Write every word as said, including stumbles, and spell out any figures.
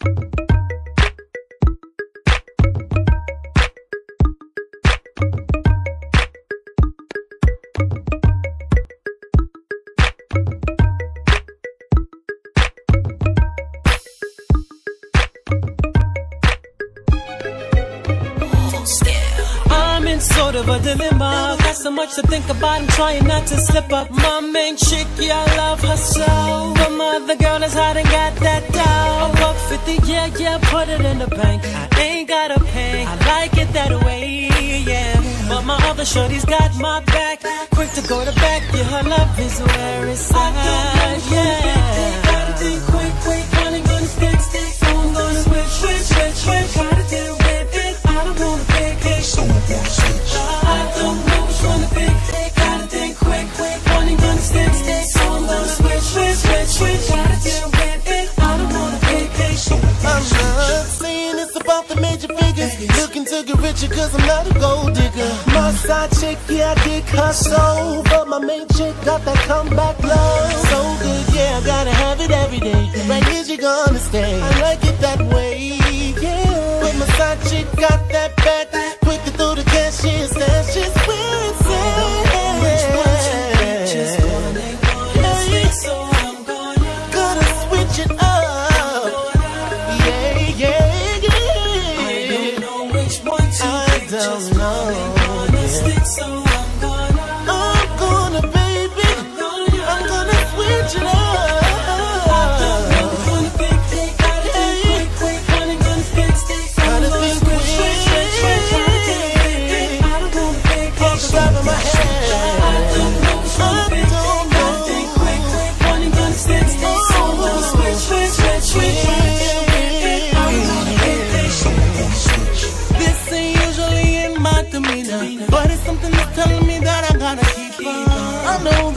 Sort of a dilemma, got so much to think about and trying not to slip up. My main chick, yeah, I love her so, but my other girl is hot and got that dough. A buck fifty, yeah, yeah, put it in the bank. I ain't gotta pay, I like it that way, yeah. But my other shorty's got my back, quick to go to back, yeah, her love is where it's at, yeah. Gotta think quick, quick, money gonna stick, stick, so I'm gonna switch, switch, switch, switch. Gotta deal with it, I don't wanna pick it, so I'm gonna switch. I don't know which one to pick. Gotta think quick, quick. Money gonna stick, stick. So I'm gonna switch, switch, switch, switch. Gotta deal with it. I don't wanna pick it. So I'm not saying it's about the major figures. Looking to get richer cause I'm not a gold digger. My side chick, yeah, I dig her so, but my main chick got that comeback love. So good, yeah, I gotta have it every day. Right here she gonna stay. I like it that way, yeah. But my side chick got that back. Quick to throw the cash in, stash is where it's at. Which one to pick? Just one ain't gonna stick, so I'm gonna Gonna switch it up. Yeah, yeah, yeah. I don't know which one to pick. Just one ain't gonna stick, so I'm gonna I'm gonna, baby, I'm gonna switch it up. But it's something that's telling me that I gotta keep on. I know